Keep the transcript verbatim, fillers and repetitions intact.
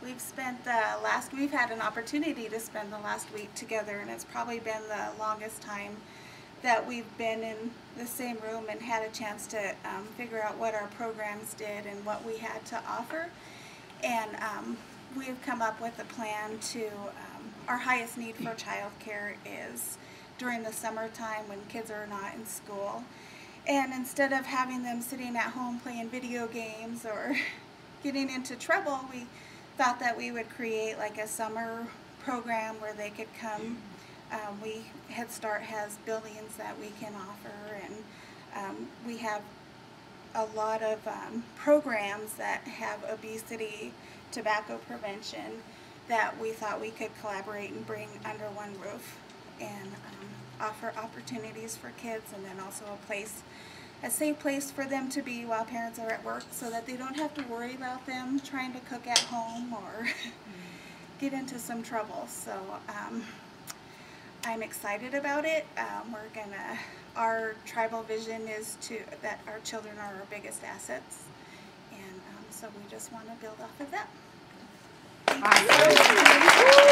We've spent the last, we've had an opportunity to spend the last week together, and it's probably been the longest time that we've been in the same room and had a chance to um, figure out what our programs did and what we had to offer. And um, we've come up with a plan to, um, our highest need for childcare is during the summertime when kids are not in school. And instead of having them sitting at home playing video games or getting into trouble, we thought that we would create like a summer program where they could come. Um, we Head Start has buildings that we can offer, and um, we have a lot of um, programs that have obesity, tobacco prevention that we thought we could collaborate and bring under one roof and um, offer opportunities for kids, and then also a place, a safe place for them to be while parents are at work, so that they don't have to worry about them trying to cook at home or get into some trouble. So um, I'm excited about it. Um, we're gonna, our tribal vision is to that our children are our biggest assets, and um, so we just want to build off of that. Thank you.